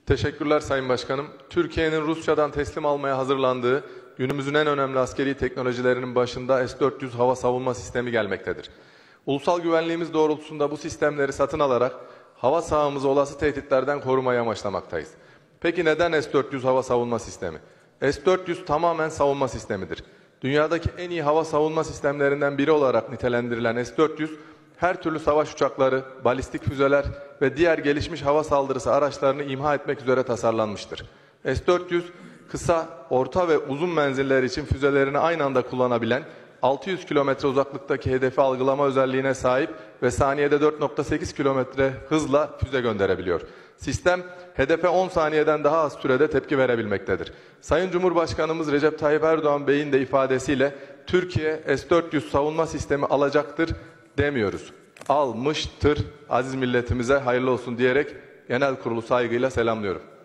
Teşekkürler Sayın Başkanım. Türkiye'nin Rusya'dan teslim almaya hazırlandığı günümüzün en önemli askeri teknolojilerinin başında S-400 hava savunma sistemi gelmektedir. Ulusal güvenliğimiz doğrultusunda bu sistemleri satın alarak hava sahamızı olası tehditlerden korumayı amaçlamaktayız. Peki neden S-400 hava savunma sistemi? S-400 tamamen savunma sistemidir. Dünyadaki en iyi hava savunma sistemlerinden biri olarak nitelendirilen S-400, her türlü savaş uçakları, balistik füzeler ve diğer gelişmiş hava saldırısı araçlarını imha etmek üzere tasarlanmıştır. S-400, kısa, orta ve uzun menziller için füzelerini aynı anda kullanabilen, 600 kilometre uzaklıktaki hedefi algılama özelliğine sahip ve saniyede 4,8 kilometre hızla füze gönderebiliyor. Sistem, hedefe 10 saniyeden daha az sürede tepki verebilmektedir. Sayın Cumhurbaşkanımız Recep Tayyip Erdoğan Bey'in de ifadesiyle Türkiye S-400 savunma sistemi alacaktır demiyoruz. Almıştır. Aziz milletimize hayırlı olsun diyerek genel kurulu saygıyla selamlıyorum.